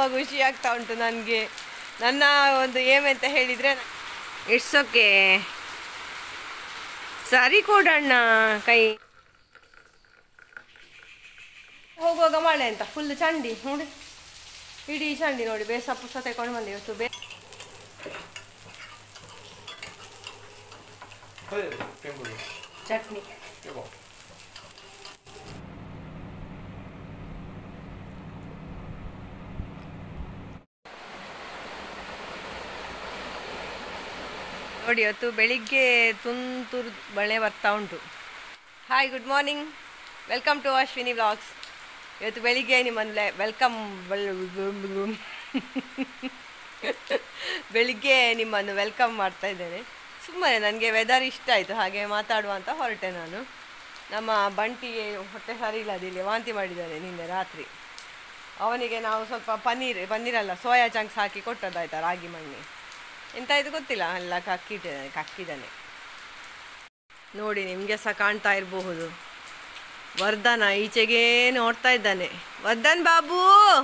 ಖುಷಿ ಆಗ್ತಾ ಉಂಟು ನನಗೆ. ನನ್ನ ಒಂದು ಏಮ್ ಅಂತ ಹೇಳಿದರೆ ಇಟ್ಸ್ ಓಕೆ, ಸರಿ ಕೊಡಣ್ಣ ಕೈ. ಹೋಗುವಾಗ ಮಳೆ ಅಂತ ಫುಲ್ ಚಂಡಿ ನೋಡಿ, ಇಡೀ ಚಂಡಿ ನೋಡಿ. ಬೇಸಪ್ಪು ಸಹ ತಗೊಂಡು ಬಂದೆ ಇವತ್ತು. ಚಟ್ನಿ ನೋಡಿ. ಇವತ್ತು ಬೆಳಿಗ್ಗೆ ತುಂತುರು ಮಳೆ ಬರ್ತಾ ಉಂಟು. Hi, good morning, welcome to Ashwini vlogs. ಇವತ್ತು ಬೆಳಿಗ್ಗೆ ನಿಮ್ಮನ್ನು ಬೆಳಿಗ್ಗೆ ನಿಮ್ಮನ್ನು ವೆಲ್ಕಮ್ ಮಾಡ್ತಾ ಇದ್ದೇನೆ. ಸುಮ್ಮನೆ ನನಗೆ ವೆದರ್ ಇಷ್ಟ ಆಯಿತು, ಹಾಗೆ ಮಾತಾಡುವ ಅಂತ ಹೊರಟೆ ನಾನು. ನಮ್ಮ ಬಂಟಿಗೆ ಹೊಟ್ಟೆ ಸರಿ ಇಲ್ಲದಿಲ್ಲ, ವಾಂತಿ ಮಾಡಿದ್ದಾನೆ ನಿನ್ನೆ ರಾತ್ರಿ. ಅವನಿಗೆ ನಾವು ಸ್ವಲ್ಪ ಪನ್ನೀರಲ್ಲ ಸೋಯಾ ಚಂಕ್ಸ್ ಹಾಕಿ ಕೊಟ್ಟದ್ದಾಯ್ತಾ, ರಾಗಿ ಮಣ್ಣಿ ಎಂತ ಇದು ಗೊತ್ತಿಲ್ಲ, ಎಲ್ಲ ಕಕ್ಕಿದ್ದಾನೆ ನೋಡಿ. ನಿಮಗೆ ಸಹ ಕಾಣ್ತಾ ಇರಬಹುದು. ವರ್ಧನ ಈಚೆಗೆ ನೋಡ್ತಾ ಇದ್ದಾನೆ. ವರ್ಧನ್ ಬಾಬು,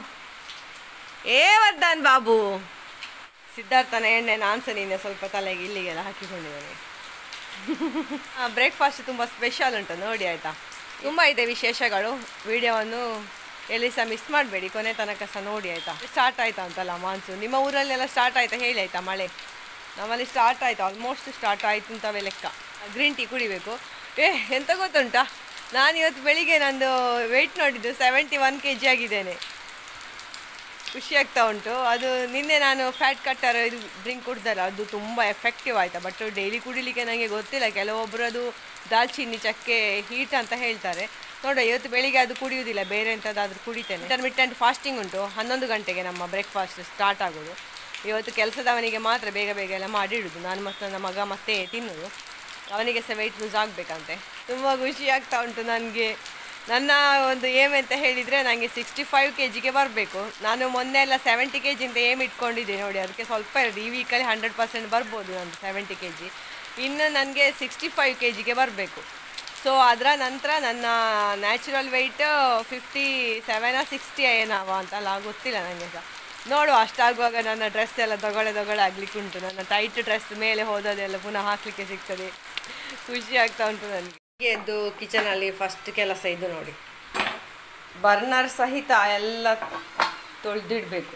ವರ್ಧನ್ ಬಾಬು. ಸಿದ್ಧಾರ್ಥನ ಎಣ್ಣೆ ನಾನು ಸಹ ನಿನ್ನೆ ಸ್ವಲ್ಪ ತಲೆಗೆ ಇಲ್ಲಿಗೆಲ್ಲ ಹಾಕಿಕೊಂಡಿದ್ದೇನೆ. ಬ್ರೇಕ್ಫಾಸ್ಟ್ ತುಂಬ ಸ್ಪೆಷಲ್ ಉಂಟು ನೋಡಿ, ಆಯಿತಾ. ತುಂಬ ಇದೆ ವಿಶೇಷಗಳು. ವಿಡಿಯೋವನ್ನು ಎಲ್ಲಿ ಸಹ ಮಿಸ್ ಮಾಡಬೇಡಿ, ಕೊನೆ ತನಕ ಸಹ ನೋಡಿ ಆಯಿತಾ. ಸ್ಟಾರ್ಟ್ ಆಯಿತಾ ಅಂತಲ್ಲ ಮಾನ್ಸೂನ್. ನಿಮ್ಮ ಊರಲ್ಲೆಲ್ಲ ಸ್ಟಾರ್ಟ್ ಆಯಿತಾ ಹೇಳಿ ಆಯಿತಾ ಮಳೆ? ನಮ್ಮಲ್ಲಿ ಸ್ಟಾರ್ಟ್ ಆಯಿತು, ಆಲ್ಮೋಸ್ಟ್ ಸ್ಟಾರ್ಟ್ ಆಯಿತು ಅಂತವೇ ಲೆಕ್ಕ. ಗ್ರೀನ್ ಟೀ ಕುಡಿಬೇಕು. ಎಂತ ಗೊತ್ತುಂಟಾ, ನಾನು ಇವತ್ತು ಬೆಳಿಗ್ಗೆ ನಂದು ವೆಯ್ಟ್ ನೋಡಿದ್ದು 71 kg ಆಗಿದ್ದೇನೆ. ಖುಷಿ ಆಗ್ತಾ ಉಂಟು. ಅದು ನಿನ್ನೆ ನಾನು ಫ್ಯಾಟ್ ಕಟ್ಟರ್ ಇದು ಡ್ರಿಂಕ್ ಕುಡ್ದಲ್ಲ, ಅದು ತುಂಬ ಎಫೆಕ್ಟಿವ್ ಆಯಿತಾ. ಬಟ್ ಡೈಲಿ ಕುಡಿಲಿಕ್ಕೆ ನನಗೆ ಗೊತ್ತಿಲ್ಲ, ಕೆಲವೊಬ್ಬರು ಅದು ದಾಲ್ಚಿನ್ನಿ ಚಕ್ಕೆ ಹೀಟ್ ಅಂತ ಹೇಳ್ತಾರೆ. ನೋಡ, ಇವತ್ತು ಬೆಳಿಗ್ಗೆ ಅದು ಕುಡಿಯೋದಿಲ್ಲ, ಬೇರೆ ಎಂಥದ್ದಾದ್ರೂ ಕುಡಿತೇನೆ. ಇಂಟರ್ಮಿಟೆಂಟ್ ಫಾಸ್ಟಿಂಗ್ ಉಂಟು. 11 ಗಂಟೆಗೆ ನಮ್ಮ ಬ್ರೇಕ್ಫಾಸ್ಟ್ ಸ್ಟಾರ್ಟ್ ಆಗೋದು. ಇವತ್ತು ಕೆಲಸದವನಿಗೆ ಮಾತ್ರ ಬೇಗ ಬೇಗ ಎಲ್ಲ ಮಾಡಿಡೋದು. ನಾನು ಮತ್ತು ನನ್ನ ಮಗ ಮತ್ತೆ ತಿನ್ನೋದು. ಅವನಿಗೆ ಸಹ ವೆಯ್ಟ್ ಲೂಸ್ ಆಗಬೇಕಂತೆ. ತುಂಬ ಖುಷಿ ಆಗ್ತಾ ಉಂಟು ನನಗೆ. ನನ್ನ ಒಂದು ಏಮ್ ಅಂತ ಹೇಳಿದರೆ ನನಗೆ 65 kgಗೆ ಬರಬೇಕು. ನಾನು ಮೊನ್ನೆ ಎಲ್ಲ 70 kg ಅಂತ ಏಮ್ ಇಟ್ಕೊಂಡಿದ್ದೆ ನೋಡಿ. ಅದಕ್ಕೆ ಸ್ವಲ್ಪ ಇರೋದು. ಈ ವೀಕಲ್ಲಿ 100% ಬರ್ಬೋದು ನಂದು 70 kg. ಇನ್ನು ನನಗೆ 65 kgಗೆ ಬರಬೇಕು. ಸೊ ಅದರ ನಂತರ ನನ್ನ ನ್ಯಾಚುರಲ್ ವೆಯ್ಟ್ 57 60 ಏನವ ಅಂತಲ್ಲ ಗೊತ್ತಿಲ್ಲ ನನಗೆ ಸಹ. ನೋಡುವ, ಅಷ್ಟಾಗುವಾಗ ನನ್ನ ಡ್ರೆಸ್ ಎಲ್ಲ ದೊಗಳೆ ಆಗಲಿಕ್ಕೆ ಉಂಟು. ನನ್ನ ಟೈಟ್ ಡ್ರೆಸ್ ಮೇಲೆ ಹೋದದೆಲ್ಲ ಪುನಃ ಹಾಕಲಿಕ್ಕೆ ಸಿಗ್ತದೆ. ಖುಷಿ ಆಗ್ತಾ ಉಂಟು ನನಗೆ. ಎದ್ದು ಕಿಚನಲ್ಲಿ ಫಸ್ಟ್ ಕೆಲಸ ಇದು ನೋಡಿ, ಬರ್ನರ್ ಸಹಿತ ಎಲ್ಲ ತೊಳೆದಿಡಬೇಕು.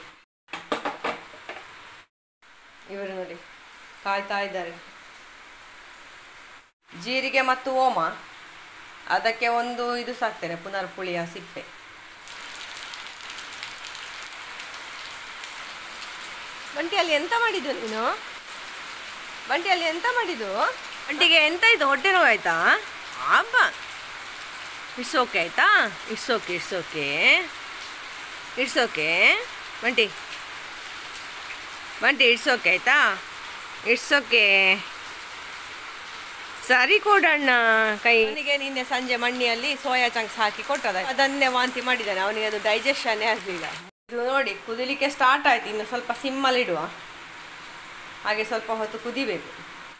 ಇವರು ನೋಡಿ ಕಾಯ್ತಾ ಇದ್ದಾರೆ. ಜೀರಿಗೆ ಮತ್ತು ಓಮ, ಅದಕ್ಕೆ ಒಂದು ಇದು ಸಾಕ್ತೇನೆ, ಪುನರ್ಪುಳಿಯ ಸಿಪ್ಪೆ. ಬಂಟಿಯಲ್ಲಿ ಎಂತ ಮಾಡಿದ್ದು ನೀನು? ಬಂಟಿಯಲ್ಲಿ ಎಂತ ಮಾಡಿದ್ದು? ಬಂಟಿಗೆ ಎಂತ ಆಯಿತು? ಹೊಟ್ಟೆ ನೋವು ಆಯಿತಾ? ಅಬ್ಬ, ಇಟ್ಸ್ ಓಕೆ ಆಯಿತಾ? It's okay Bunty it's okay ಆಯಿತಾ? ಇಟ್ಸ್ ಓಕೆ, ಸರಿ ಕೊಡಣ್ಣ ಕೈ. ಅವನಿಗೆ ನಿನ್ನೆ ಸಂಜೆ ಮಣ್ಣಿಯಲ್ಲಿ ಸೋಯಾ ಚಂಕ್ಸ್ ಹಾಕಿ ಕೊಟ್ಟದ, ಅದನ್ನೇ ವಾಂತಿ ಮಾಡಿದ್ದಾನೆ. ಅವನಿಗೆ ಅದು ಡೈಜೆಷನ್ನೇ ಆಗಲಿಲ್ಲ. ಇದು ನೋಡಿ ಕುದಿಲಿಕ್ಕೆ ಸ್ಟಾರ್ಟ್ ಆಯ್ತು. ಇನ್ನು ಸ್ವಲ್ಪ ಸಿಮ್ಮಲ್ಲಿಡುವ, ಹಾಗೆ ಸ್ವಲ್ಪ ಹೊತ್ತು ಕುದಿಬೇಕು.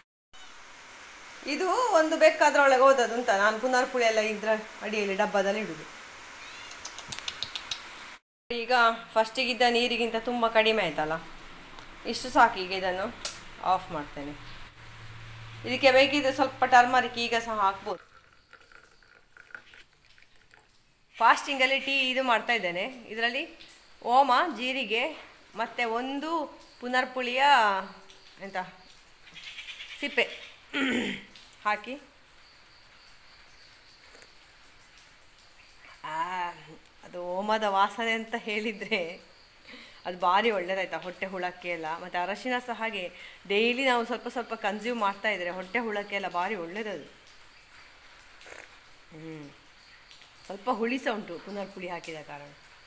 ಇದು ಒಂದು ಬೇಕಾದ್ರೊಳಗೆ ಹೋದದ್ದು ಅಂತ. ನಾನು ಪುನರ್ಪುಳಿ ಎಲ್ಲ ಇದ್ರ ಅಡಿಯಲ್ಲಿ ಡಬ್ಬದಲ್ಲಿ ಇಡುದು. ಈಗ ಫಸ್ಟಿಗಿದ್ದ ನೀರಿಗಿಂತ ತುಂಬ ಕಡಿಮೆ ಆಯ್ತಲ್ಲ, ಇಷ್ಟು ಸಾಕು. ಈಗ ಇದನ್ನು ಆಫ್ ಮಾಡ್ತೇನೆ. ಇದಕ್ಕೆ ಬೇಕಿದ್ರೆ ಸ್ವಲ್ಪ ಟರ್ಮರಿಕ್ ಈಗ ಸಹ ಹಾಕ್ಬೋದು. ಫಾಸ್ಟಿಂಗಲ್ಲಿ ಟೀ ಇದು ಮಾಡ್ತಾ ಇದ್ದೇನೆ. ಇದರಲ್ಲಿ ಓಮ, ಜೀರಿಗೆ ಮತ್ತು ಒಂದು ಪುನರ್ಪುಳಿಯ ಎಂತ ಸಿಪ್ಪೆ ಹಾಕಿ, ಅದು ಓಮದ ವಾಸನೆ ಅಂತ ಹೇಳಿದರೆ ಅದು ಭಾರಿ ಒಳ್ಳೆಯದಾಯ್ತಾ ಹೊಟ್ಟೆ ಹುಳಕ್ಕೆ ಎಲ್ಲ. ಮತ್ತು ಅರಶಿನ ಸಹ ಹಾಗೆ ಡೈಲಿ ನಾವು ಸ್ವಲ್ಪ ಸ್ವಲ್ಪ ಕನ್ಸ್ಯೂಮ್ ಮಾಡ್ತಾ ಇದ್ದರೆ ಹೊಟ್ಟೆ ಹುಳಕ್ಕೆ ಎಲ್ಲ ಭಾರಿ ಒಳ್ಳೆಯದದು. ಸ್ವಲ್ಪ ಹುಳಿ ಸಹ ಉಂಟು ಪುನರ್ಪುಳಿ ಹಾಕಿದ ಕಾರಣ.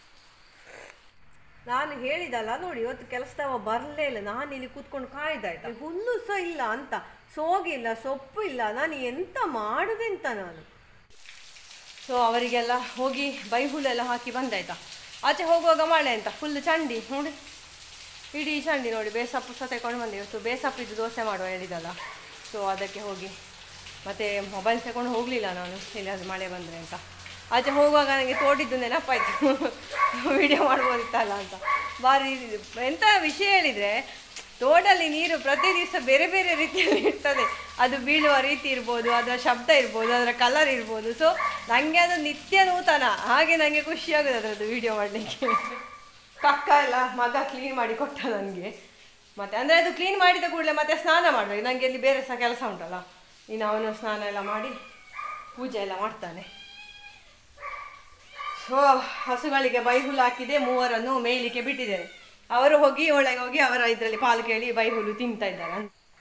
ನಾನು ಹೇಳಿದಲ್ಲ ನೋಡಿ, ಇವತ್ತು ಕೆಲಸದವ ಬರಲೇ ಇಲ್ಲ. ನಾನು ಇಲ್ಲಿ ಕೂತ್ಕೊಂಡು ಕಾಯ್ದಾಯ್ತಾ, ಹುಲ್ಲು ಸಹ ಇಲ್ಲ ಅಂತ, ಸೋಗಿಲ್ಲ, ಸೊಪ್ಪು ಇಲ್ಲ. ನಾನು ಎಂತ ಮಾಡುದೆಂತ ನಾನು. ಸೊ ಅವರಿಗೆಲ್ಲ ಹೋಗಿ ಬೈಹುಲ್ಲೆಲ್ಲ ಹಾಕಿ ಬಂದಾಯ್ತಾ. ಆಚೆ ಹೋಗುವಾಗ ಮಳೆ ಅಂತ ಫುಲ್ ಚಂಡಿ ನೋಡಿ, ಇಡೀ ಚಂಡಿ ನೋಡಿ. ಬೇಸಪ್ಪು ಸಹ ತಗೊಂಡು ಬಂದೆ. ಇವತ್ತು ಬೇಸಪ್ಪಿದ್ದು ದೋಸೆ ಮಾಡುವ ಹೇಳಿದಲ್ಲ, ಸೊ ಅದಕ್ಕೆ ಹೋಗಿ. ಮತ್ತು ಮೊಬೈಲ್ ತಗೊಂಡು ಹೋಗಲಿಲ್ಲ ನಾನು, ಎಲ್ಲಿಯಾದರೂ ಮಳೆ ಬಂದರೆ ಅಂತ. ಆಚೆ ಹೋಗುವಾಗ ನನಗೆ ತೋಟಿದ್ದು ನೆನಪಾಯಿತು, ವಿಡಿಯೋ ಮಾಡ್ಬೋದಿತ್ತಲ್ಲ ಅಂತ. ಭಾರಿ ಎಂಥ ವಿಷಯ ಹೇಳಿದರೆ, ತೋಡಲ್ಲಿ ನೀರು ಪ್ರತಿ ದಿವಸ ಬೇರೆ ಬೇರೆ ರೀತಿಯಲ್ಲಿ ಇರ್ತದೆ. ಅದು ಬೀಳುವ ರೀತಿ ಇರ್ಬೋದು, ಅದರ ಶಬ್ದ ಇರ್ಬೋದು, ಅದರ ಕಲರ್ ಇರ್ಬೋದು. ಸೊ ನನಗೆ ಅದು ನಿತ್ಯ ನೂತನ, ಹಾಗೆ ನನಗೆ ಖುಷಿಯಾಗೋದು ಅದರದ್ದು ವೀಡಿಯೋ ಮಾಡಲಿಕ್ಕೆ. ಕಕ್ಕ ಎಲ್ಲ ಮಗ ಕ್ಲೀನ್ ಮಾಡಿ ಕೊಟ್ಟ ನನಗೆ. ಮತ್ತು ಅಂದರೆ ಅದು ಕ್ಲೀನ್ ಮಾಡಿದ ಕೂಡಲೇ ಮತ್ತೆ ಸ್ನಾನ ಮಾಡಬೇಕು. ನನಗೆ ಇಲ್ಲಿ ಬೇರೆ ಸಹ ಕೆಲಸ ಉಂಟಲ್ಲ, ಇನ್ನು ಅವನು ಸ್ನಾನ ಎಲ್ಲ ಮಾಡಿ ಪೂಜೆ ಎಲ್ಲ ಮಾಡ್ತಾನೆ. ಸೊ ಹಸುಗಳಿಗೆ ಬೈಹುಲ್ಲು ಹಾಕಿದೆ, 3 ಮೇಯಲಿಕ್ಕೆ ಬಿಟ್ಟಿದ್ದೇನೆ. ಅವರು ಹೋಗಿ ಒಳಗೆ ಹೋಗಿ ಅವರ ಇದರಲ್ಲಿ ಪಾಲು ಕೇಳಿ ಬೈಹುಲ್ಲು ತಿಂತಾ ಇದ್ದಾರೆ.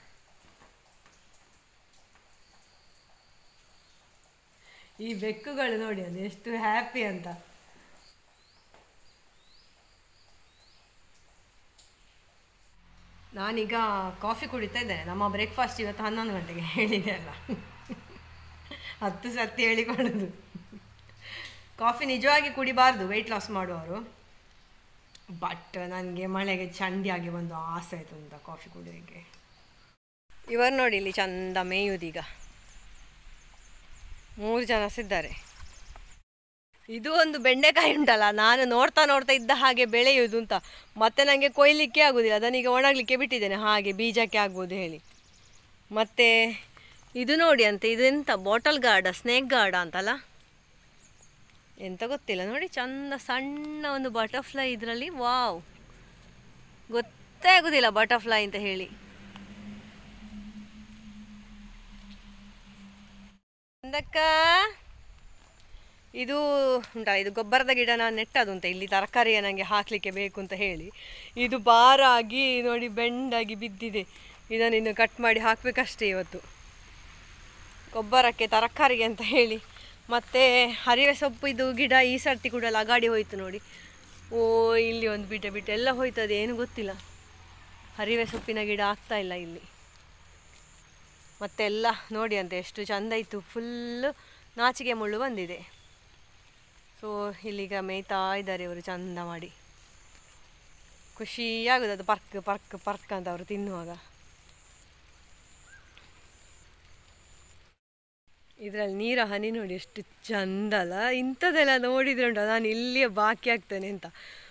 ಈ ಬೆಕ್ಕುಗಳು ನೋಡಿ ಅದು ಎಷ್ಟು ಹ್ಯಾಪಿ ಅಂತ. ನಾನೀಗ ಕಾಫಿ ಕುಡಿತಾ ಇದ್ದೇನೆ. ನಮ್ಮ ಬ್ರೇಕ್ಫಾಸ್ಟ್ ಇವತ್ತು 11 ಗಂಟೆಗೆ ಹೇಳಿದೆ ಅಲ್ಲ, 10 ಸರ್ತಿ ಹೇಳಿಕೊಳ್ಳೋದು. ಕಾಫಿ ನಿಜವಾಗಿ ಕುಡಿಬಾರ್ದು ವೆಯ್ಟ್ ಲಾಸ್ ಮಾಡುವವರು. ಬಟ್ ನನಗೆ ಮಳೆಗೆ ಚಂಡಿಯಾಗಿ ಒಂದು ಆಸೆ ಆಯಿತು ಅಂತ ಕಾಫಿ ಕುಡಿಯೋಕ್ಕೆ. ಇವರು ನೋಡಿ ಇಲ್ಲಿ ಚಂದ ಮೇಯುವುದೀಗ. 3 ಜನ ಸಿದ್ದಾರೆ. ಇದು ಒಂದು ಬೆಂಡೆಕಾಯಿ ಉಂಟಲ್ಲ, ನಾನು ನೋಡ್ತಾ ನೋಡ್ತಾ ಇದ್ದ ಹಾಗೆ ಬೆಳೆಯುವುದು ಅಂತ. ಮತ್ತೆ ನನಗೆ ಕೊಯ್ಲಿಕ್ಕೆ ಆಗೋದಿಲ್ಲ, ಅದನ್ನೀಗ ಒಣಗಲಿಕ್ಕೆ ಬಿಟ್ಟಿದ್ದೇನೆ, ಹಾಗೆ ಬೀಜಕ್ಕೆ ಆಗ್ಬೋದು ಹೇಳಿ. ಮತ್ತು ಇದು ನೋಡಿ ಅಂತ, ಇದೆಂತ ಬಾಟಲ್ ಗಾರ್ಡ, ಸ್ನೇಕ್ ಗಾರ್ಡ ಅಂತಲ್ಲ, ಎಂತ ಗೊತ್ತಿಲ್ಲ. ನೋಡಿ ಚಂದ ಸಣ್ಣ ಒಂದು ಬಟರ್ಫ್ಲೈ ಇದರಲ್ಲಿ. ವಾವ್, ಗೊತ್ತೇ ಆಗೋದಿಲ್ಲ ಬಟರ್ಫ್ಲೈ ಅಂತ ಹೇಳಿ. ಅಂದಕ್ಕ ಇದು ಉಂಟಲ್ಲ, ಇದು ಗೊಬ್ಬರದ ಗಿಡ ನಾನು ನೆಟ್ಟದು ಅಂತ, ಇಲ್ಲಿ ತರಕಾರಿಯ ನನಗೆ ಹಾಕಲಿಕ್ಕೆ ಬೇಕು ಅಂತ ಹೇಳಿ. ಇದು ಬಾರಾಗಿ ನೋಡಿ ಬೆಂಡಾಗಿ ಬಿದ್ದಿದೆ. ಇದನ್ನು ಇನ್ನು ಕಟ್ ಮಾಡಿ ಹಾಕಬೇಕಷ್ಟೇ ಇವತ್ತು, ಗೊಬ್ಬರಕ್ಕೆ ತರಕಾರಿಗೆ ಅಂತ ಹೇಳಿ. ಮತ್ತು ಹರಿವೆ ಸೊಪ್ಪು ಇದು ಗಿಡ ಈ ಸರ್ತಿ ಕೂಡ ಲಗಾಡಿ ಹೋಯಿತು ನೋಡಿ. ಓ ಇಲ್ಲಿ ಒಂದು ಬಿಟ್ಟು ಎಲ್ಲ ಹೋಯ್ತದೆ, ಏನು ಗೊತ್ತಿಲ್ಲ. ಹರಿವೆ ಸೊಪ್ಪಿನ ಗಿಡ ಆಗ್ತಾ ಇಲ್ಲ ಇಲ್ಲಿ. ಮತ್ತೆಲ್ಲ ನೋಡಿ ಅಂತ ಎಷ್ಟು ಚೆಂದ ಇತ್ತು, ಫುಲ್ಲು ನಾಚಿಕೆ ಮುಳ್ಳು ಬಂದಿದೆ. ಸೊ ಇಲ್ಲಿಗ ಮೇಯ್ತಾ ಇದ್ದಾರೆ ಇವರು ಚಂದ ಮಾಡಿ. ಖುಷಿಯಾಗೋದು ಅದು ಪರ್ಕ್ ಪರ್ಕ್ ಪರ್ಕ್ ಅಂತ ಅವರು ತಿನ್ನುವಾಗ. ಇದರಲ್ಲಿ ನೀರ ಹನಿ ನೋಡಿ ಎಷ್ಟು ಚಂದ ಅಲ್ಲ. ಇಂಥದ್ದೆಲ್ಲ ನೋಡಿದ್ರೆ ಉಂಟು ನಾನು ಇಲ್ಲಿಯೇ ಬಾಕಿ ಆಗ್ತೇನೆ ಅಂತ.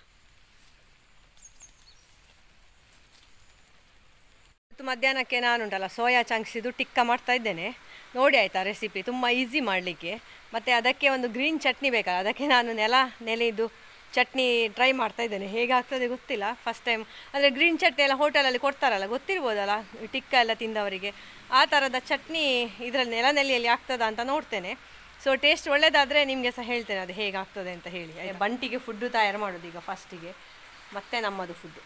ಇವತ್ತು ಮಧ್ಯಾಹ್ನಕ್ಕೆ ನಾನುಂಟಲ್ಲ ಸೋಯಾ ಚಂಕ್ಸಿದು ಟಿಕ್ಕ ಮಾಡ್ತಾ ಇದ್ದೇನೆ. ನೋಡಿ ಆಯಿತಾ ರೆಸಿಪಿ, ತುಂಬ ಈಸಿ ಮಾಡಲಿಕ್ಕೆ. ಮತ್ತು ಅದಕ್ಕೆ ಒಂದು ಗ್ರೀನ್ ಚಟ್ನಿ ಬೇಕಲ್ಲ, ಅದಕ್ಕೆ ನಾನು ನೆಲೆದು ಚಟ್ನಿ ಟ್ರೈ ಮಾಡ್ತಾ ಇದ್ದೇನೆ. ಹೇಗಾಗ್ತದೆ ಗೊತ್ತಿಲ್ಲ, ಫಸ್ಟ್ ಟೈಮ್. ಅಂದರೆ ಗ್ರೀನ್ ಚಟ್ನಿ ಎಲ್ಲ ಹೋಟೆಲಲ್ಲಿ ಕೊಡ್ತಾರಲ್ಲ, ಗೊತ್ತಿರ್ಬೋದಲ್ಲ ಟಿಕ್ಕ ಎಲ್ಲ ತಿಂದವರಿಗೆ. ಆ ಥರದ ಚಟ್ನಿ ಇದರಲ್ಲಿ ನೆಲೆಯಲ್ಲಿ ಆಗ್ತದ ಅಂತ ನೋಡ್ತೇನೆ. ಸೊ ಟೇಸ್ಟ್ ಒಳ್ಳೆಯದಾದರೆ ನಿಮಗೆ ಸಹ ಹೇಳ್ತೇನೆ ಅದು ಹೇಗಾಗ್ತದೆ ಅಂತ ಹೇಳಿ. ಬಂಟಿಗೆ ಫುಡ್ಡು ತಯಾರು ಮಾಡೋದು ಈಗ ಫಸ್ಟಿಗೆ, ಮತ್ತು ನಮ್ಮದು ಫುಡ್ಡು.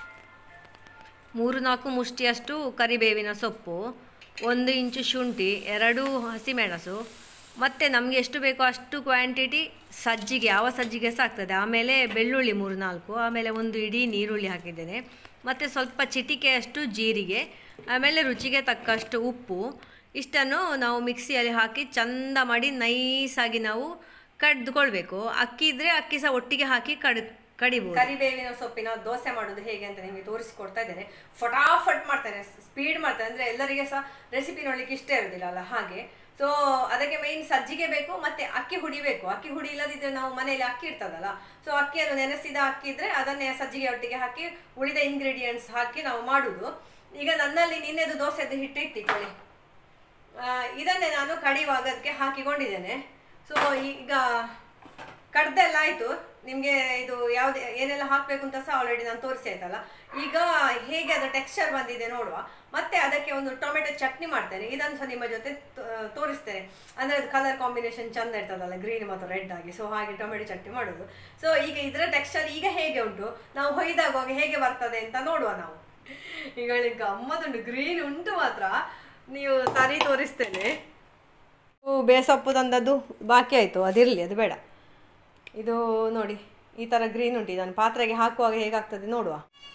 3-4 ಮುಷ್ಟಿಯಷ್ಟು ಕರಿಬೇವಿನ ಸೊಪ್ಪು, 1 ಇಂಚು ಶುಂಠಿ, 2 ಹಸಿಮೆಣಸು, ಮತ್ತು ನಮಗೆ ಎಷ್ಟು ಬೇಕೋ ಅಷ್ಟು ಕ್ವಾಂಟಿಟಿ ಸಜ್ಜಿಗೆ, ಯಾವ ಸಜ್ಜಿಗೆ ಸಹ ಆಗ್ತದೆ. ಆಮೇಲೆ ಬೆಳ್ಳುಳ್ಳಿ 3-4, ಆಮೇಲೆ 1 ಇಡೀ ನೀರುಳ್ಳಿ ಹಾಕಿದ್ದೇನೆ, ಮತ್ತು ಸ್ವಲ್ಪ ಚಿಟಿಕೆಯಷ್ಟು ಜೀರಿಗೆ, ಆಮೇಲೆ ರುಚಿಗೆ ತಕ್ಕಷ್ಟು ಉಪ್ಪು. ಇಷ್ಟನ್ನು ನಾವು ಮಿಕ್ಸಿಯಲ್ಲಿ ಹಾಕಿ ಚಂದ ಮಾಡಿ ನೈಸಾಗಿ ನಾವು ಕಡ್ದುಕೊಳ್ಬೇಕು. ಅಕ್ಕಿ ಇದ್ದರೆ ಅಕ್ಕಿ ಸಹ ಒಟ್ಟಿಗೆ ಹಾಕಿ ಕಡಿಬೋದು. ಕರಿಬೇವಿನ ಸೊಪ್ಪಿನ ದೋಸೆ ಮಾಡೋದು ಹೇಗೆ ಅಂತ ನಿಮಗೆ ತೋರಿಸಿಕೊಡ್ತಾ ಇದ್ದೇನೆ. ಫಟಾಫಟ್ ಮಾಡ್ತೇನೆ, ಸ್ಪೀಡ್ ಮಾಡ್ತೇನೆ. ಅಂದರೆ ಎಲ್ಲರಿಗೆ ಸಹ ರೆಸಿಪಿ ನೋಡಲಿಕ್ಕೆ ಇಷ್ಟ ಇರೋದಿಲ್ಲ ಅಲ್ಲ, ಹಾಗೆ. ಸೊ ಅದಕ್ಕೆ ಮೇಯ್ನ್ ಸಜ್ಜಿಗೆ ಬೇಕು, ಮತ್ತು ಅಕ್ಕಿ ಹುಡಿ ಬೇಕು. ಅಕ್ಕಿ ಹುಡಿ ಇಲ್ಲದಿದ್ದರೆ ನಾವು ಮನೆಯಲ್ಲಿ ಅಕ್ಕಿ ಇರ್ತದಲ್ಲ, ಸೊ ಅಕ್ಕಿಯನ್ನು ನೆನೆಸಿದ ಅಕ್ಕಿ ಇದ್ದರೆ ಅದನ್ನೇ ಸಜ್ಜಿಗೆ ಒಟ್ಟಿಗೆ ಹಾಕಿ ಉಳಿದ ಇಂಗ್ರೀಡಿಯೆಂಟ್ಸ್ ಹಾಕಿ ನಾವು ಮಾಡುವುದು. ಈಗ ನನ್ನಲ್ಲಿ ನಿನ್ನೆದು ದೋಸೆದು ಹಿಟ್ಟು ಇಟ್ಟಿಕೊಳ್ಳಿ, ಇದನ್ನೇ ನಾನು ಕಡಿಯುವಾಗ ಅದಕ್ಕೆ ಹಾಕಿಕೊಂಡಿದ್ದೇನೆ. ಸೊ ಈಗ ಕಡ್ದೆಲ್ಲ ಆಯಿತು. ನಿಮಗೆ ಇದು ಯಾವ್ದು ಏನೆಲ್ಲ ಹಾಕಬೇಕು ಅಂತ ಸಹ ಆಲ್ರೆಡಿ ನಾನು ತೋರಿಸಿ ಆಯ್ತಲ್ಲ. ಈಗ ಹೇಗೆ ಅದು ಟೆಕ್ಸ್ಚರ್ ಬಂದಿದೆ ನೋಡುವ. ಮತ್ತೆ ಅದಕ್ಕೆ ಒಂದು ಟೊಮೆಟೊ ಚಟ್ನಿ ಮಾಡ್ತೇನೆ, ಇದನ್ನು ಸಹ ನಿಮ್ಮ ಜೊತೆ ತೋರಿಸ್ತೇನೆ. ಅಂದರೆ ಅದು ಕಲರ್ ಕಾಂಬಿನೇಷನ್ ಚಂದ ಇರ್ತದಲ್ಲ, ಗ್ರೀನ್ ಮತ್ತು ರೆಡ್ ಆಗಿ. ಸೊ ಹಾಗೆ ಟೊಮೆಟೊ ಚಟ್ನಿ ಮಾಡೋದು. ಸೊ ಈಗ ಇದರ ಟೆಕ್ಸ್ಚರ್ ಈಗ ಹೇಗೆ ಉಂಟು, ನಾವು ಹೊಯ್ದಾಗುವಾಗ ಹೇಗೆ ಬರ್ತದೆ ಅಂತ ನೋಡುವ ನಾವು. ಈಗ ಗಮ್ಮತ್ತುಂಟು, ಗ್ರೀನ್ ಉಂಟು ಮಾತ್ರ. ನೀವು ಸರಿ ತೋರಿಸ್ತೇನೆ. ಬೇಸೊಪ್ಪು ತಂದದ್ದು ಬಾಕಿ ಆಯಿತು, ಅದಿರಲಿ, ಅದು ಬೇಡ. ಇದು ನೋಡಿ ಈ ಥರ ಗ್ರೀನ್ ಉಂಟು. ಇದನ್ನು ಪಾತ್ರೆಗೆ ಹಾಕುವಾಗ ಹೇಗಾಗ್ತದೆ ನೋಡುವ.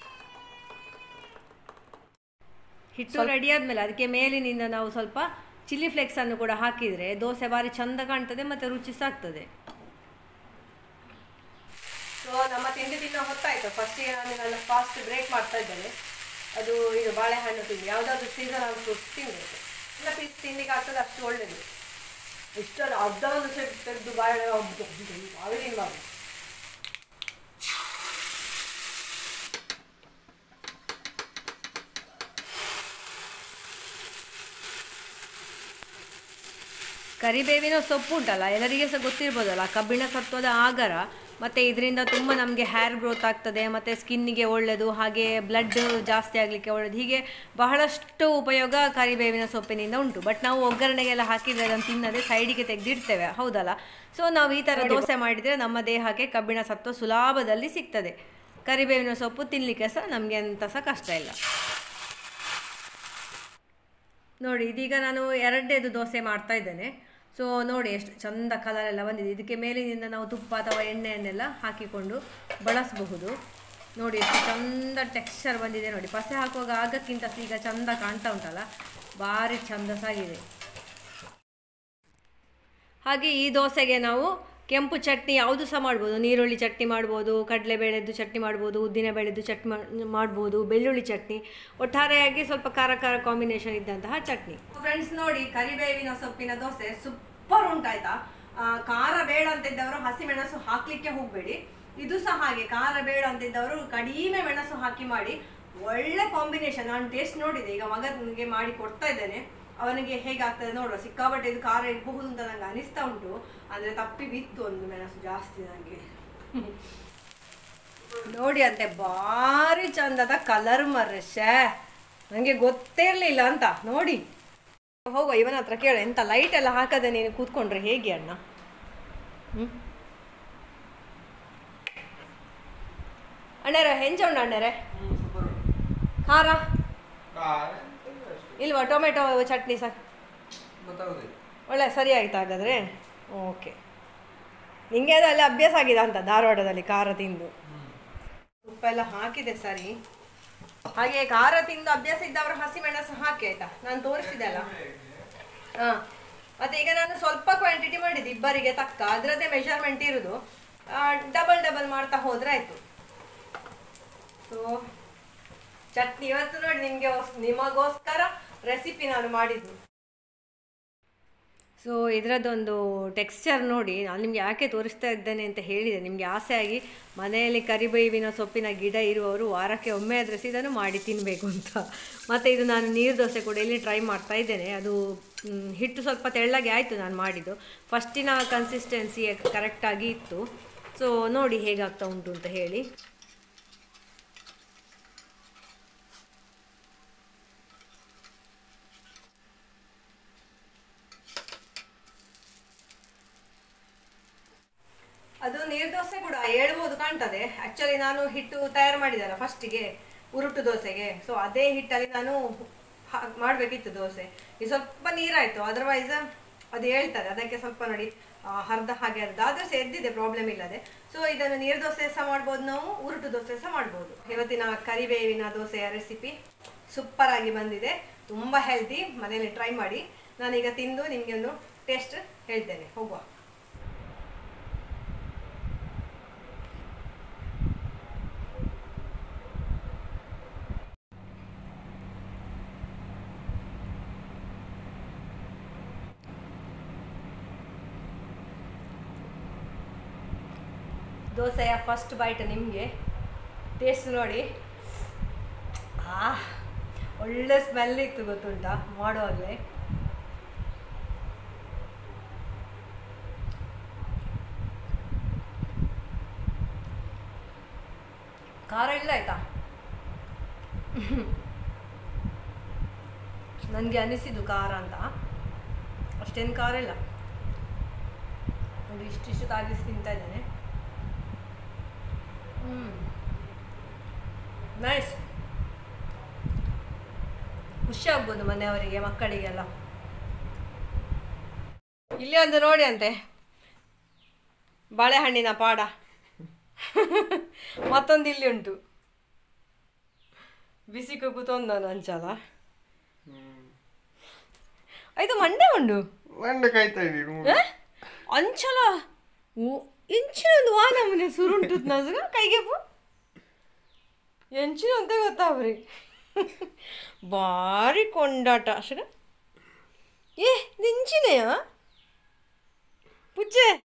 ಹಿಟ್ಟು ರೆಡಿ ಆದಮೇಲೆ ಅದಕ್ಕೆ ಮೇಲಿನಿಂದ ನಾವು ಸ್ವಲ್ಪ ಚಿಲ್ಲಿ ಫ್ಲೇಕ್ಸನ್ನು ಕೂಡ ಹಾಕಿದರೆ ದೋಸೆ ಭಾರಿ ಚಂದ ಕಾಣ್ತದೆ ಮತ್ತು ರುಚಿ ಸಹ ಆಗ್ತದೆ. ಸೊ ನಮ್ಮ ತಿಂಡಿ ತಿನ್ನೋ ಹೊತ್ತಾಯಿತು. ಫಸ್ಟಿಗೆ ನಾನು ನನ್ನ ಫಾಸ್ಟ್ ಬ್ರೇಕ್ ಮಾಡ್ತಾ ಇದ್ದೇನೆ. ಅದು ಇದು ಬಾಳೆಹಣ್ಣು ತಿಂಡಿ, ಯಾವುದಾದ್ರೂ ಸೀಸನಲ್ ಫ್ರೂಟ್ಸ್ ತಿನ್ನಬೇಕು. ಎಲ್ಲ ಪೀಸ್ ತಿನ್ಲಿಕ್ಕೆ ಆಗ್ತದೆ, ಅಷ್ಟು ಒಳ್ಳೆಯದು. ಇಷ್ಟೊಂದು ಅರ್ಧವನ್ನು ತೆಗೆದು ಬಾಳೆಹಣ್ಣು ಆಗಿನ ಬಾಬು. ಕರಿಬೇವಿನ ಸೊಪ್ಪು ಉಂಟಲ್ಲ, ಎಲ್ಲರಿಗೆ ಸಹ ಗೊತ್ತಿರ್ಬೋದಲ್ಲ, ಕಬ್ಬಿಣ ಸತ್ವದ ಆಗರ. ಮತ್ತು ಇದರಿಂದ ತುಂಬ ನಮಗೆ ಹೇರ್ ಗ್ರೋತ್ ಆಗ್ತದೆ, ಮತ್ತು ಸ್ಕಿನ್ನಿಗೆ ಒಳ್ಳೆಯದು, ಹಾಗೆ ಬ್ಲಡ್ ಜಾಸ್ತಿ ಆಗಲಿಕ್ಕೆ ಒಳ್ಳೆಯದು. ಹೀಗೆ ಬಹಳಷ್ಟು ಉಪಯೋಗ ಕರಿಬೇವಿನ ಸೊಪ್ಪಿನಿಂದ ಉಂಟು. ಬಟ್ ನಾವು ಒಗ್ಗರಣೆಗೆಲ್ಲ ಹಾಕಿದರೆ ಅದನ್ನು ತಿನ್ನದೆ ಸೈಡಿಗೆ ತೆಗೆದಿಡ್ತೇವೆ, ಹೌದಲ್ಲ. ಸೊ ನಾವು ಈ ಥರ ದೋಸೆ ಮಾಡಿದರೆ ನಮ್ಮ ದೇಹಕ್ಕೆ ಕಬ್ಬಿಣ ಸತ್ವ ಸುಲಭದಲ್ಲಿ ಸಿಗ್ತದೆ. ಕರಿಬೇವಿನ ಸೊಪ್ಪು ತಿನ್ನಲಿಕ್ಕೆ ಸಹ ನಮಗೆ ಎಂಥ ಸಹ ಕಷ್ಟ ಇಲ್ಲ. ನೋಡಿ, ಇದೀಗ ನಾನು ಎರಡನೇದು ದೋಸೆ ಮಾಡ್ತಾ ಇದ್ದೇನೆ. ಸೊ ನೋಡಿ ಎಷ್ಟು ಚಂದ ಕಲರ್ ಎಲ್ಲ ಬಂದಿದೆ. ಇದಕ್ಕೆ ಮೇಲಿನಿಂದ ನಾವು ತುಪ್ಪ ಅಥವಾ ಎಣ್ಣೆಯನ್ನೆಲ್ಲ ಹಾಕಿಕೊಂಡು ಬಳಸಬಹುದು. ನೋಡಿ ಎಷ್ಟು ಚಂದ ಟೆಕ್ಸ್ಚರ್ ಬಂದಿದೆ ನೋಡಿ. ಪಸೆ ಹಾಕುವಾಗ ಆಗಕ್ಕಿಂತ ಈಗ ಚಂದ ಕಾಣ್ತಾ ಉಂಟಲ್ಲ, ಭಾರಿ ಚಂದ ಸಾಗಿದೆ. ಹಾಗೆ ಈ ದೋಸೆಗೆ ನಾವು ಕೆಂಪು ಚಟ್ನಿ ಯಾವುದು ಸಹ ಮಾಡ್ಬೋದು. ನೀರುಳ್ಳಿ ಚಟ್ನಿ ಮಾಡ್ಬೋದು, ಕಡಲೆಬೇಳೆದ್ದು ಚಟ್ನಿ ಮಾಡ್ಬೋದು, ಉದ್ದಿನಬೇಳೆದ್ದು ಚಟ್ನಿ ಮಾಡ್ಬೋದು, ಬೆಳ್ಳುಳ್ಳಿ ಚಟ್ನಿ, ಒಟ್ಟಾರೆಯಾಗಿ ಸ್ವಲ್ಪ ಖಾರ ಖಾರ ಕಾಂಬಿನೇಷನ್ ಇದ್ದಂತಹ ಚಟ್ನಿ. ಫ್ರೆಂಡ್ಸ್ ನೋಡಿ, ಕರಿಬೇವಿನ ಸೊಪ್ಪಿನ ದೋಸೆ ಸೂಪರ್ ಉಂಟಾಯ್ತಾ. ಖಾರ ಬೇಡ ಅಂತಿದ್ದವರು ಹಸಿಮೆಣಸು ಹಾಕ್ಲಿಕ್ಕೆ ಹೋಗಬೇಡಿ. ಇದು ಸಹ ಹಾಗೆ, ಖಾರ ಬೇಡ ಅಂತಿದ್ದವರು ಕಡಿಮೆ ಮೆಣಸು ಹಾಕಿ ಮಾಡಿ. ಒಳ್ಳೆ ಕಾಂಬಿನೇಷನ್. ನಾನು ಟೇಸ್ಟ್ ನೋಡಿದೆ, ಈಗ ಮಗನಿಗೆ ಮಾಡಿ ಕೊಡ್ತಾ ಇದ್ದೇನೆ. ಅವನಿಗೆ ಹೇಗಾಗ್ತದೆ ನೋಡುವ. ಸಿಕ್ಕಾಪಟ್ಟೆ ಇದು ಖಾರ ಇರಬಹುದು ಅಂತ ನಂಗೆ ಅನಿಸ್ತಾ ಉಂಟು. ಅಂದರೆ ತಪ್ಪಿ ಬಿತ್ತು ಒಂದು ಮೆಣಸು ಜಾಸ್ತಿ ನನಗೆ. ನೋಡಿ ಅಂತೆ ಭಾರಿ ಚಂದದ ಕಲರ್ ಮರ್ರೆ. ನನಗೆ ಗೊತ್ತೇ ಇರಲಿಲ್ಲ ಅಂತ ನೋಡಿ. ಹೋಗುವ ಇವನ ಹತ್ರ ಕೇಳ, ಎಂತ ಲೈಟ್ ಎಲ್ಲ ಹಾಕದೆ ನೀನು ಕೂತ್ಕೊಂಡ್ರೆ ಹೇಗೆ ಅಣ್ಣ? ಅಣ್ಣರೇ ಹೆಂಚ ಉಂಡ ಅಣ್ಣರೇ? ಖಾರ ಇಲ್ವಾ? ಟೊಮೆಟೊ ಚಟ್ನಿ ಸರ್ ಒಳ್ಳೆ ಸರಿ ಆಯ್ತು ಹಾಗಾದರೆ. ಓಕೆ, ನಿಮಗೆ ಅದು ಅಲ್ಲಿ ಅಭ್ಯಾಸ ಆಗಿದೆ ಅಂತ ಧಾರವಾಡದಲ್ಲಿ ಖಾರ ತಿಂದು. ಉಪ್ಪೆಲ್ಲ ಹಾಕಿದೆ ಸರಿ. ಹಾಗೆ ಖಾರ ತಿಂದು ಅಭ್ಯಾಸ ಇದ್ದವರು ಹಸಿಮೆಣಸು ಹಾಕಿ ಆಯ್ತಾ, ನಾನು ತೋರಿಸಿದೆ ಅಲ್ಲ. ಹಾಂ, ಮತ್ತು ಈಗ ನಾನು ಸ್ವಲ್ಪ ಕ್ವಾಂಟಿಟಿ ಮಾಡಿದ್ದು, ಇಬ್ಬರಿಗೆ ತಕ್ಕ ಅದರದ್ದೇ ಮೆಷರ್ಮೆಂಟ್ ಇರೋದು. ಡಬಲ್ ಮಾಡ್ತಾ ಹೋದರೆ ಆಯಿತು. ಸೊ ಚಟ್ನಿ ಇವತ್ತು ನೋಡಿ ನಿಮಗೋಸ್ಕರ ರೆಸಿಪಿ ನಾನು ಮಾಡಿದ್ದು. ಸೊ ಇದರದ್ದೊಂದು ಟೆಕ್ಸ್ಚರ್ ನೋಡಿ. ನಾನು ನಿಮಗೆ ಯಾಕೆ ತೋರಿಸ್ತಾ ಇದ್ದೇನೆ ಅಂತ ಹೇಳಿದೆ, ನಿಮಗೆ ಆಸೆ ಆಗಿ ಮನೆಯಲ್ಲಿ ಕರಿಬೇವಿನ ಸೊಪ್ಪಿನ ಗಿಡ ಇರುವವರು ವಾರಕ್ಕೆ ಒಮ್ಮೆ ಆದರೂ ಇದನ್ನು ಮಾಡಿ ತಿನ್ನಬೇಕು ಅಂತ. ಮತ್ತು ಇದು ನಾನು ನೀರು ದೋಸೆ ಕೂಡ ಇಲ್ಲಿ ಟ್ರೈ ಮಾಡ್ತಾ ಇದ್ದೇನೆ. ಅದು ಹಿಟ್ಟು ಸ್ವಲ್ಪ ತೆಳ್ಳಗೆ ಆಯಿತು ನಾನು ಮಾಡಿದ್ದು. ಫಸ್ಟಿನ ಕನ್ಸಿಸ್ಟೆನ್ಸಿ ಕರೆಕ್ಟಾಗಿ ಇತ್ತು. ಸೊ ನೋಡಿ ಹೇಗಾಗ್ತಾ ಉಂಟು ಅಂತ ಹೇಳಿ. ಅದು ನೀರು ದೋಸೆ ಕೂಡ ಹೇಳ್ಬೋದು ಕಾಣ್ತದೆ. ಆ್ಯಕ್ಚುಲಿ ನಾನು ಹಿಟ್ಟು ತಯಾರು ಮಾಡಿದ್ದಲ್ಲ ಫಸ್ಟಿಗೆ ಉರುಟು ದೋಸೆಗೆ. ಸೊ ಅದೇ ಹಿಟ್ಟಲ್ಲಿ ನಾನು ಮಾಡಬೇಕಿತ್ತು ದೋಸೆ. ಇದು ಸ್ವಲ್ಪ ನೀರಾಯಿತು, ಅದರ್ವೈಸ್ ಅದು ಹೇಳ್ತದೆ. ಅದಕ್ಕೆ ಸ್ವಲ್ಪ ನೋಡಿ ಅರ್ಧ ಹಾಗೆ ಆದರೂ ಸಹ ಎದ್ದಿದೆ, ಪ್ರಾಬ್ಲಮ್ ಇಲ್ಲದೆ. ಸೊ ಇದನ್ನು ನೀರು ದೋಸೆ ಸಹ ಮಾಡ್ಬೋದು, ನಾವು ಉರುಟು ದೋಸೆ ಸಹ ಮಾಡ್ಬೋದು. ಇವತ್ತಿನ ಕರಿಬೇವಿನ ದೋಸೆಯ ರೆಸಿಪಿ ಸೂಪರ್ ಆಗಿ ಬಂದಿದೆ, ತುಂಬ ಹೆಲ್ದಿ. ಮನೆಯಲ್ಲಿ ಟ್ರೈ ಮಾಡಿ. ನಾನೀಗ ತಿಂದು ನಿಮಗೆ ಒಂದು ಟೇಸ್ಟ್ ಹೇಳ್ತೇನೆ. ಹೋಗುವ. ದೋಸೆಯ ಫಸ್ಟ್ ಬೈಟ್ ನಿಮಗೆ ಟೇಸ್ಟ್ ನೋಡಿ. ಒಳ್ಳೆ ಸ್ಮೆಲ್ ಇತ್ತು ಗೊತ್ತುಂಟಾ ಮಾಡುವಾಗಲೇ. ಖಾರ ಇಲ್ಲ ಆಯ್ತಾ? ನನಗೆ ಅನಿಸಿದ್ದು ಖಾರ ಅಂತ, ಅಷ್ಟೇನು ಖಾರ ಇಲ್ಲ. ನೋಡಿ ಇಷ್ಟಿಷ್ಟು ತಾಗಿಸಿ ತಿಂತಾ ಇದ್ದೇನೆ. ನೈಸ್. ಖುಷಿ ಆಗ್ಬೋದು ಮನೆಯವರಿಗೆ, ಮಕ್ಕಳಿಗೆಲ್ಲ. ಇಲ್ಲಿ ಒಂದು ನೋಡಿ ಅಂತೆ ಬಾಳೆಹಣ್ಣಿನ ಪಾಡ. ಮತ್ತೊಂದು ಇಲ್ಲಿ ಉಂಟು, ಬಿಸಿ ಕುಗ್ಗುತ್ತೊಂದನು ಅಂಚಲ. ಆಯ್ತು ಮಂಡೆ ಉಂಡು ಅಂಚಲ ಎಂಚಿನೊಂದು ವಾನಮನೆ ಸುರುಂಟು ನಸುಗ ಕೈಗೆ ಪು ಎಂಚಿನ ಅಂತ ಗೊತ್ತಾವ್ರಿ. ಭಾರಿ ಕೊಂಡಾಟ ಅಷ್ಟೇ. ನಿಂಚಿನೆಯಾ ಪುಚ್ಚೆ.